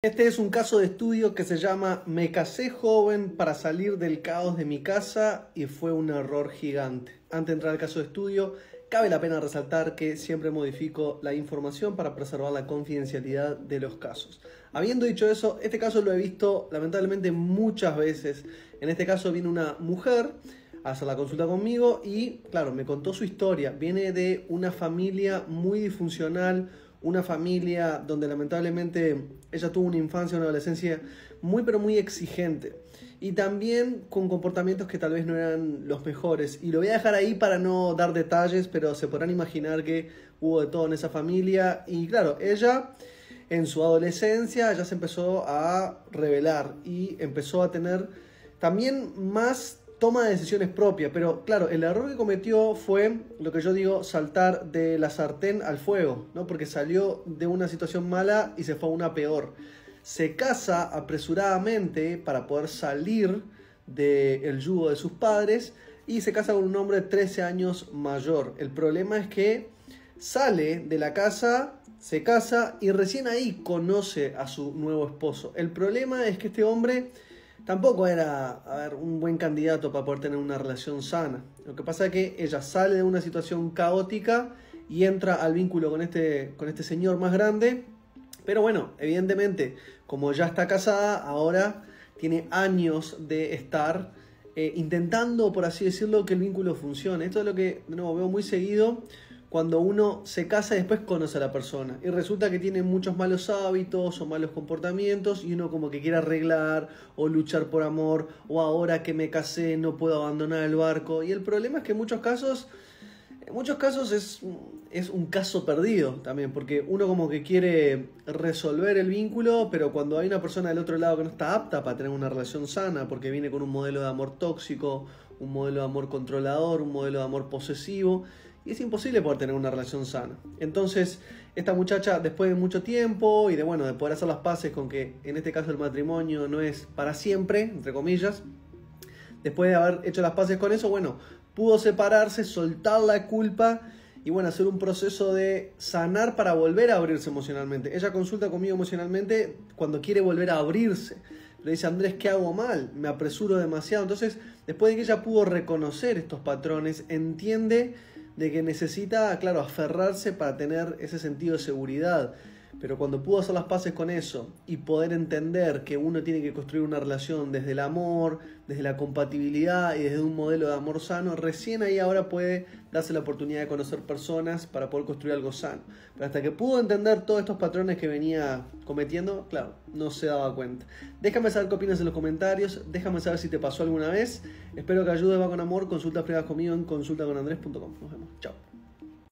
Este es un caso de estudio que se llama "Me casé joven para salir del caos de mi casa y fue un error gigante". Antes de entrar al caso de estudio, cabe la pena resaltar que siempre modifico la información para preservar la confidencialidad de los casos. Habiendo dicho eso, este caso lo he visto lamentablemente muchas veces. En este caso viene una mujer a hacer la consulta conmigo y, claro, me contó su historia. Viene de una familia muy disfuncional, una familia donde lamentablemente ella tuvo una infancia, una adolescencia muy pero muy exigente y también con comportamientos que tal vez no eran los mejores, y lo voy a dejar ahí para no dar detalles, pero se podrán imaginar que hubo de todo en esa familia. Y claro, ella en su adolescencia ya se empezó a rebelar y empezó a tener también más toma de decisiones propias, pero claro, el error que cometió fue lo que yo digo, saltar de la sartén al fuego, ¿no? Porque salió de una situación mala y se fue a una peor. Se casa apresuradamente para poder salir del yugo de sus padres y se casa con un hombre de 13 años mayor. El problema es que sale de la casa, se casa y recién ahí conoce a su nuevo esposo. El problema es que este hombre tampoco era, un buen candidato para poder tener una relación sana. Lo que pasa es que ella sale de una situación caótica y entra al vínculo con este señor más grande. Pero bueno, evidentemente, como ya está casada, ahora tiene años de estar intentando, por así decirlo, que el vínculo funcione. Esto es lo que de nuevo veo muy seguido cuando uno se casa y después conoce a la persona y resulta que tiene muchos malos hábitos o malos comportamientos y uno como que quiere arreglar o luchar por amor, o ahora que me casé no puedo abandonar el barco. Y el problema es que en muchos casos es un caso perdido también, porque uno como que quiere resolver el vínculo, pero cuando hay una persona del otro lado que no está apta para tener una relación sana, porque viene con un modelo de amor tóxico, un modelo de amor controlador, un modelo de amor posesivo, y es imposible poder tener una relación sana. Entonces, esta muchacha, después de mucho tiempo y de poder hacer las paces con que en este caso el matrimonio no es para siempre, entre comillas, después de haber hecho las paces con eso, pudo separarse, soltar la culpa y hacer un proceso de sanar para volver a abrirse emocionalmente. Ella consulta conmigo emocionalmente cuando quiere volver a abrirse. Le dice: Andrés, ¿qué hago mal? Me apresuro demasiado. Entonces, después de que ella pudo reconocer estos patrones, entiende de que necesita, claro, aferrarse para tener ese sentido de seguridad. Pero cuando pudo hacer las paces con eso y poder entender que uno tiene que construir una relación desde el amor, desde la compatibilidad y desde un modelo de amor sano, recién ahí ahora puede darse la oportunidad de conocer personas para poder construir algo sano. Pero hasta que pudo entender todos estos patrones que venía cometiendo, claro, no se daba cuenta. Déjame saber qué opinas en los comentarios, déjame saber si te pasó alguna vez. Espero que ayude, va con amor. Consultas privadas conmigo en consultaconandres.com. Nos vemos. Chao.